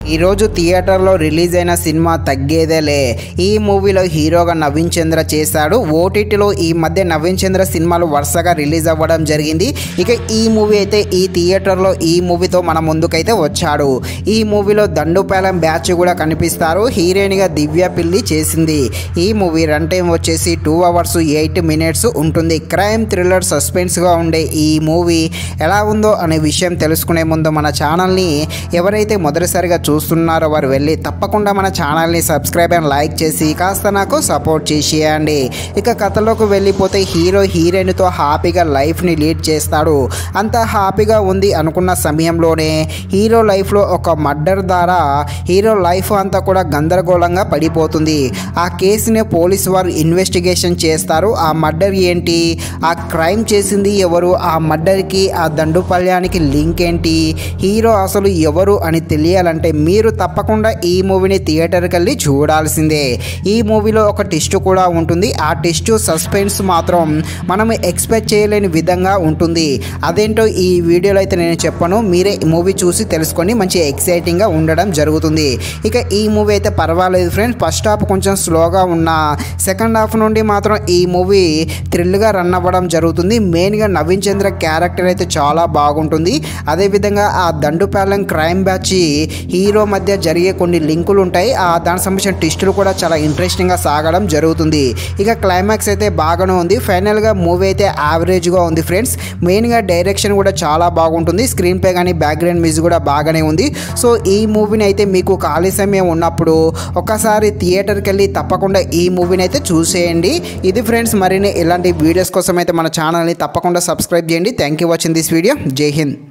ఈ రోజు థియేటర్లో రిలీజ్ అయిన సినిమా తగ్గేదేలే. ఈ మూవీలో హీరోగా నవీన్ చంద్ర చేశాడు. ఓటీటీలో ఈ మధ్య నవీన్ చంద్ర సినిమాలు వరుసగా రిలీజ్ అవ్వడం జరిగింది. ఇక ఈ మూవీ అయితే ఈ థియేటర్లో ఈ మూవీతో మన ముందుకైతే వచ్చాడు. ఈ మూవీలో దండుపాలెం బ్యాచ్ కూడా కనిపిస్తారు. హీరోయిన్గా దివ్య పిల్లి చేసింది. ఈ మూవీ రన్ టైం వచ్చేసి 2 hours 8 minutes ఉంటుంది. క్రైమ్ థ్రిల్లర్ సస్పెన్స్గా ఉండే ఈ మూవీ ఎలా ఉందో అనే విషయం తెలుసుకునే ముందు మన ఛానల్ని ఎవరైతే మొదటిసారిగా చూస్తున్నారో వారు వెళ్ళి తప్పకుండా మన ఛానల్ని సబ్స్క్రైబ్ అండ్ లైక్ చేసి కాస్త నాకు సపోర్ట్ చేసేయండి. ఇక కథలోకి వెళ్ళిపోతే హీరో హీరోయిన్తో హ్యాపీగా లైఫ్ని లీడ్ చేస్తాడు. అంత హ్యాపీగా ఉంది అనుకున్న సమయంలోనే హీరో లైఫ్లో ఒక మర్డర్ ద్వారా హీరో లైఫ్ అంతా కూడా గందరగోళంగా పడిపోతుంది. ఆ కేసుని పోలీసు వారు ఇన్వెస్టిగేషన్ చేస్తారు. ఆ మర్డర్ ఏంటి, ఆ క్రైమ్ చేసింది ఎవరు, ఆ మర్డర్కి ఆ దండుపాలెంకి లింక్ ఏంటి, హీరో అసలు ఎవరు అని తెలియాలంటే మీరు తప్పకుండా ఈ మూవీని థియేటర్కి వెళ్ళి చూడాల్సిందే. ఈ మూవీలో ఒక ట్విస్ట్ కూడా ఉంటుంది. ఆ ట్విస్ట్ సస్పెన్స్ మాత్రం మనం ఎక్స్పెక్ట్ చేయలేని విధంగా ఉంటుంది. అదేంటో ఈ వీడియోలో అయితే నేను చెప్పను, మీరే మూవీ చూసి తెలుసుకొని మంచి ఎక్సైటింగ్గా ఉండడం జరుగుతుంది. ఇక ఈ మూవీ అయితే పర్వాలేదు ఫ్రెండ్స్. ఫస్ట్ హాఫ్ కొంచెం స్లోగా ఉన్న సెకండ్ హాఫ్ నుండి మాత్రం ఈ మూవీ థ్రిల్గా రన్ అవ్వడం జరుగుతుంది. మెయిన్గా నవీన్ చంద్ర క్యారెక్టర్ అయితే చాలా బాగుంటుంది. అదేవిధంగా ఆ దండుపాలెం క్రైమ్ బ్యాచ్ హీరో మధ్య జరిగే కొన్ని లింకులు ఉంటాయి. దానికి సంబంధించిన ట్విస్టులు కూడా చాలా ఇంట్రెస్టింగ్గా సాగడం జరుగుతుంది. ఇక క్లైమాక్స్ అయితే బాగానే ఉంది. ఫైనల్గా మూవీ అయితే యావరేజ్గా ఉంది ఫ్రెండ్స్. మెయిన్గా డైరెక్షన్ కూడా చాలా బాగుంటుంది. స్క్రీన్ ప్లే కానీ బ్యాక్గ్రౌండ్ మ్యూజిక్ కూడా బాగానే ఉంది. సో ఈ మూవీని అయితే మీకు ఖాళీ సమయం ఉన్నప్పుడు ఒకసారి థియేటర్కి వెళ్ళి తప్పకుండా ఈ మూవీని అయితే చూసేయండి. ఇది ఫ్రెండ్స్, మరిన్ని ఇలాంటి వీడియోస్ కోసం అయితే మన ఛానల్ని తప్పకుండా సబ్స్క్రైబ్ చేయండి. Thank you watching this video. జై హింద్.